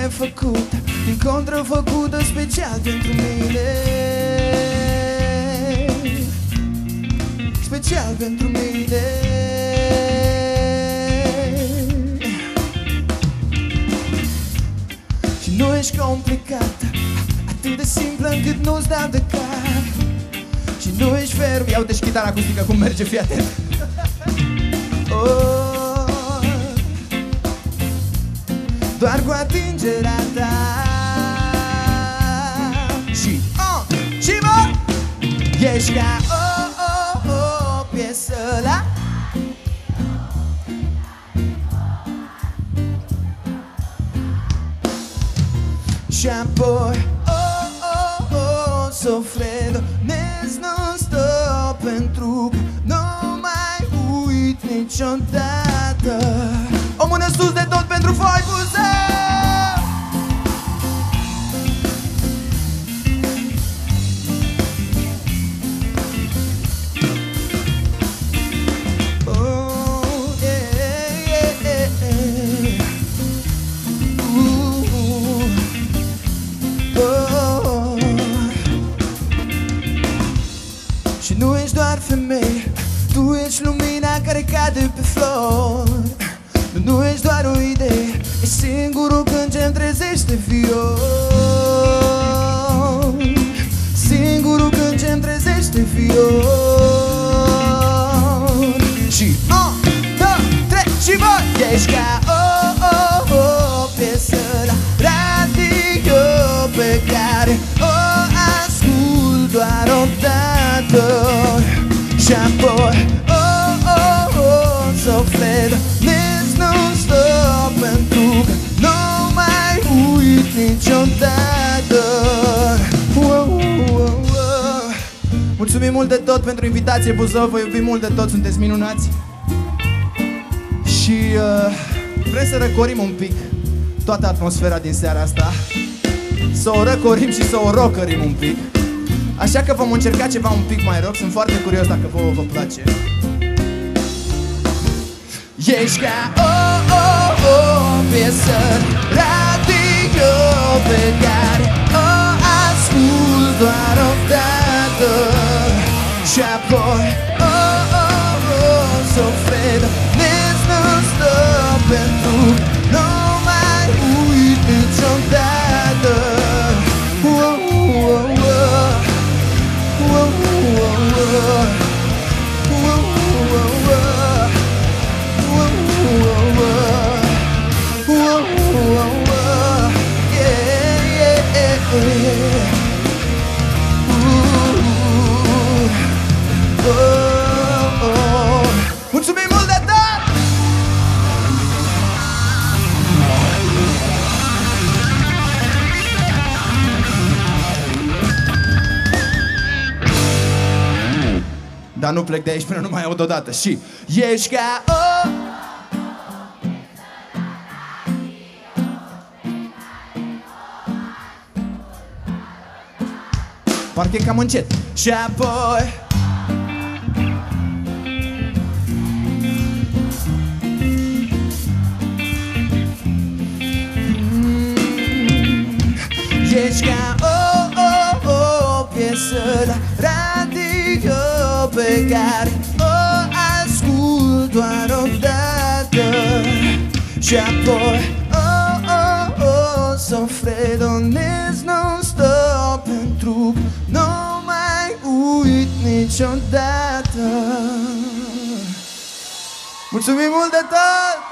făcută, din contră făcută special pentru mine. Special pentru mine. Și nu ești complicată, atât de simplă încât nu-ți dau de cap. Și nu ești ferm. Ia uite și chitara acustică cum merge, fii atent. Oh, doar cu atingerea ta. Și și mă, ești ca o piesă la și apoi sofrendo non-stop, pentru că nu mai uit niciodată. O mână sus de tot pentru voi, buze! Nu ești doar femeie, tu ești lumina care cade pe flori. Nu ești doar o idee, ești singurul când ce-mi trezește viol. Singurul când ce-mi trezește viol. Și 1, 2, 3 și voi! Ești ca o piesă la radio pe care o ascult doar odată. Și apoi sofrendo non-stop, pentru că nu mai uit niciodată. Mulțumim mult de tot pentru invitație, Buzău, vă iubim mult de tot, sunteți minunați. Și vrem să răcorim un pic toată atmosfera din seara asta. Să o răcorim și să o rocărim un pic. Așa că vom încerca ceva un pic mai rock. Sunt foarte curios dacă vă place. Ești ca o piesă radio pe care o ascult doar odată. Și apoi sofrendo non-stop, pentru nu mai uit niciodată. Mulțumim mult de tot! Dar nu plec de aici până nu mai aud odată. Și ești ca o... Parcă e cam încet. Și apoi ești ca o piesă la radio pe care o ascult doar odată. Și apoi sofrendo non-stop, pentru că nu mai uit niciodată. Mulțumim mult de tot!